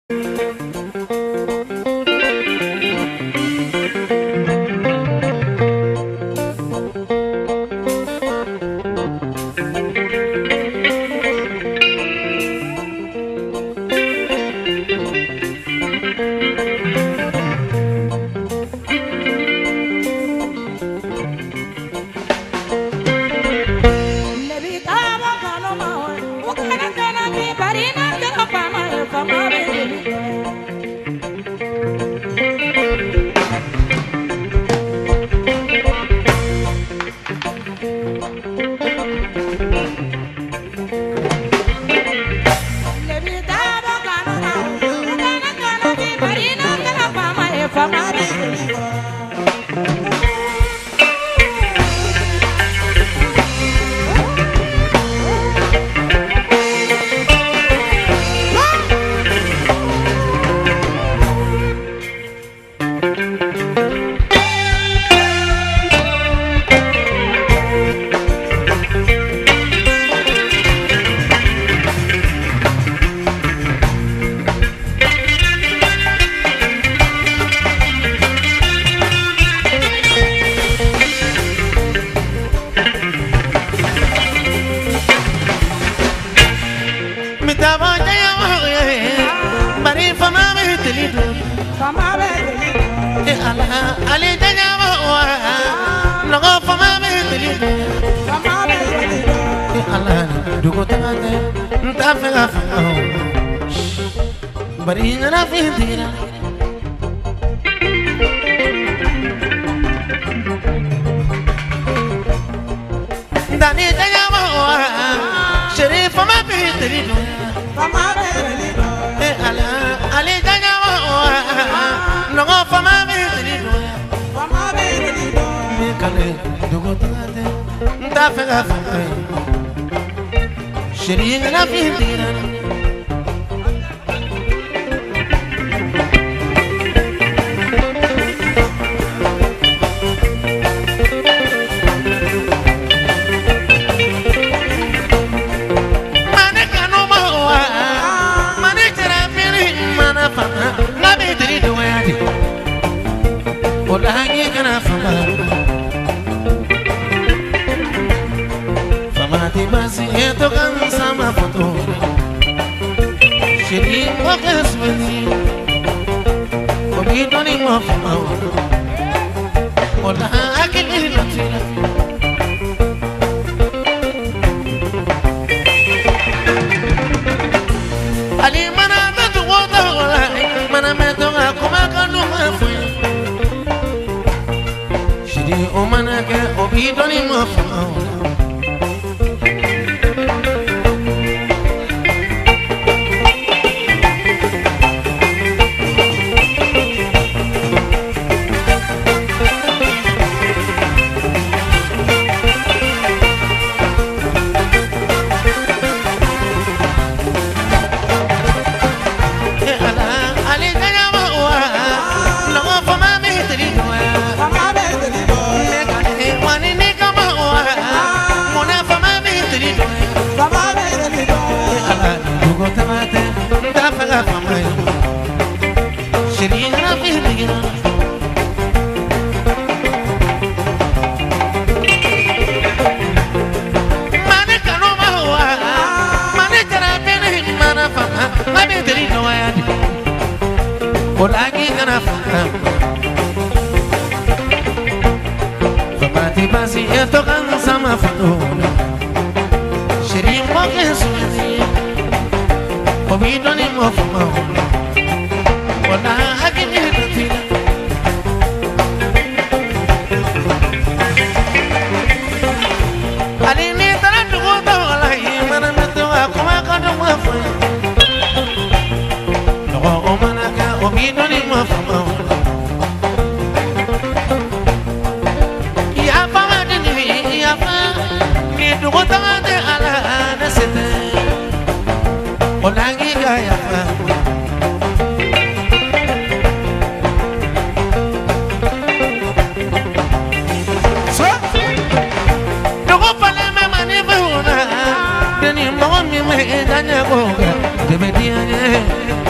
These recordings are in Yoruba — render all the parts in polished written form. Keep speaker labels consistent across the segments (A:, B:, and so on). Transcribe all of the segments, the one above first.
A: Dani mo mi me danya go, de me dianye.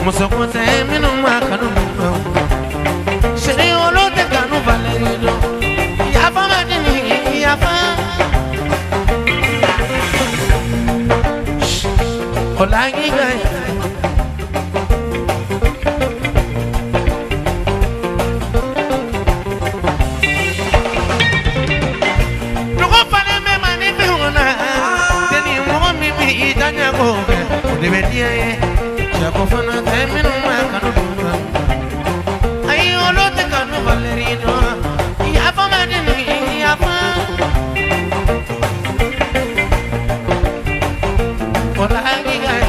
A: Musokote minu makanu Shiri olote kanu valerido Yafa madini yafa Olangi gaya Nuko fane me mani fiuna Teni mo mimi idanya gobe Udibediye Chakofana teminu makanu Ayi olote kanu valerido Yafa madini yafa Olangi gaya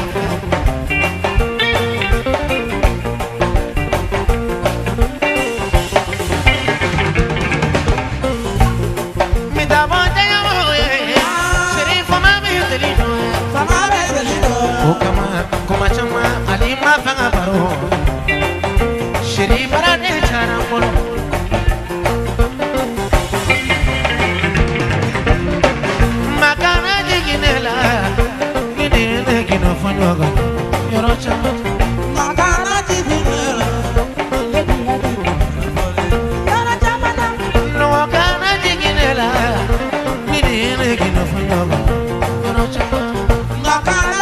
A: Kuma chama alima fanga baro Shiri barane charangolo Makana jiginela Gidene gino fanyoga Yoro chama Makana jiginela Yoro chama No makana jiginela Gidene gino fanyoga Yoro chama Makana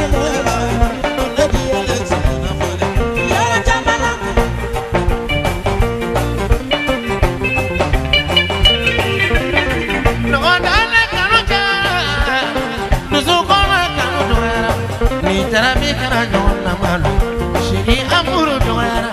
A: Tarabi kana nyona malo shiri amuru doyara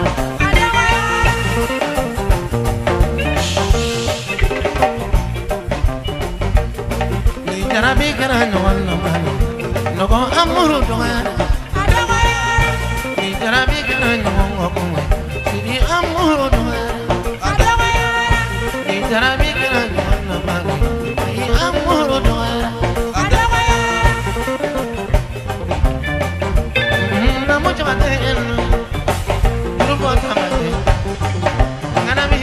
A: ni tarabi kana nyona malo nogo amuru doyara ni tarabi kana nyona kumwe shiri amuru doyara ni tarabi kana nyona malo shiri amuru doyara Mucho más de él, grupo también, gana mi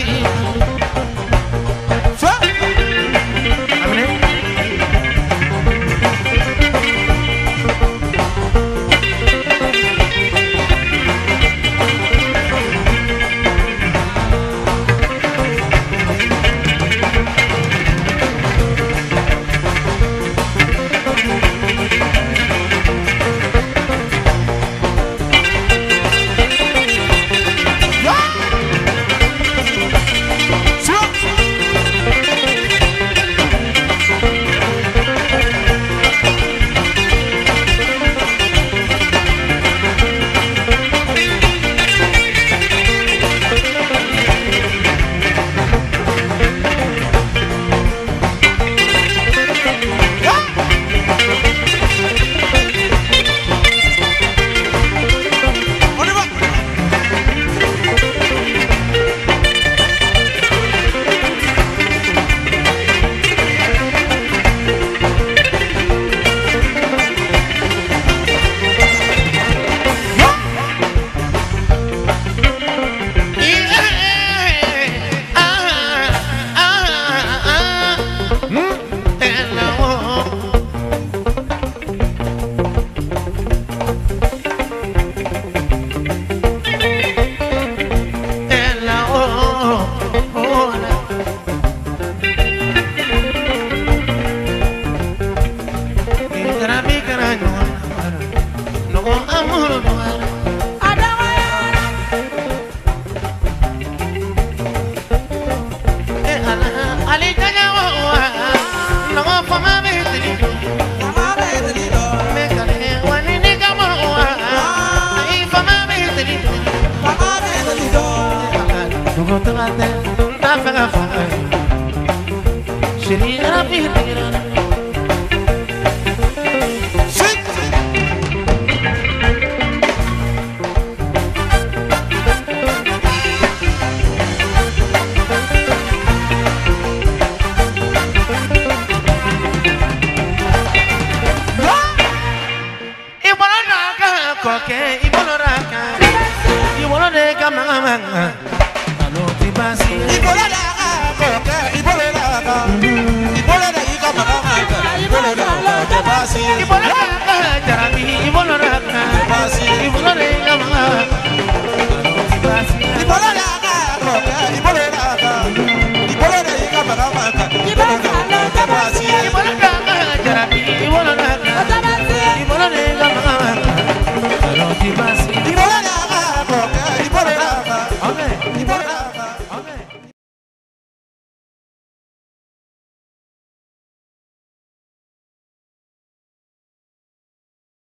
B: Ibola